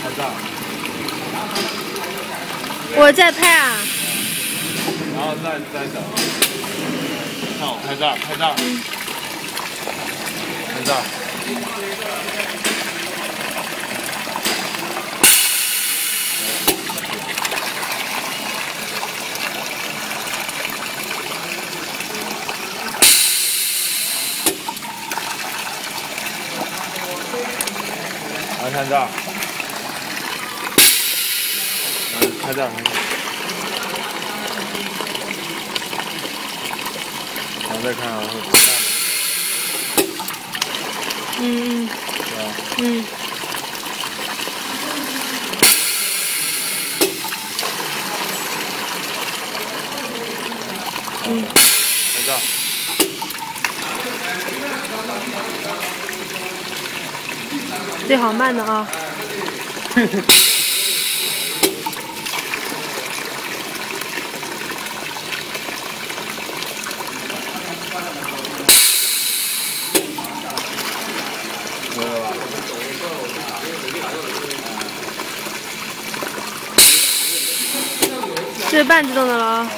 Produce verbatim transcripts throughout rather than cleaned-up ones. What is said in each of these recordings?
拍照。 我在拍啊。 然后再再等。看我拍照，拍照。嗯。拍照。来看照。来拍照，拍照。然后再看啊，会拍照吗？ 嗯嗯。 是吧？ 嗯。嗯。 拍照。 对，好慢的啊。 没有吧？ 这是半自动的了啊。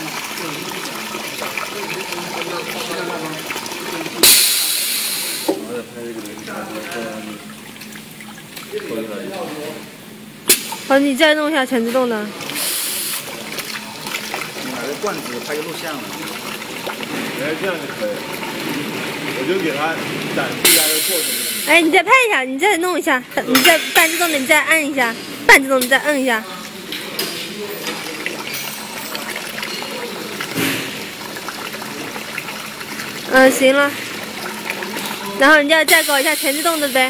我再拍这个东西，扣一下。 好，你再弄一下全自动的。 你拿个罐子拍个录像了。 哎，这样就可以。我就给他展示一下这个过程。 哎，你再拍一下，你再弄一下，你再半自动的，你再按一下，半自动你再摁一下。嗯，行了。然后你要再搞一下全自动的呗。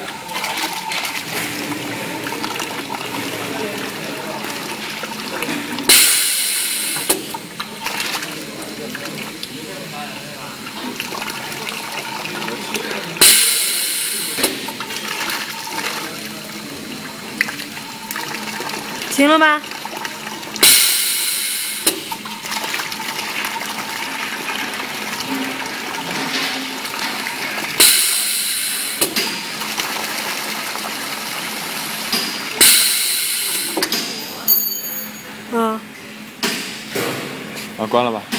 行了吧？啊。 啊，关了吧。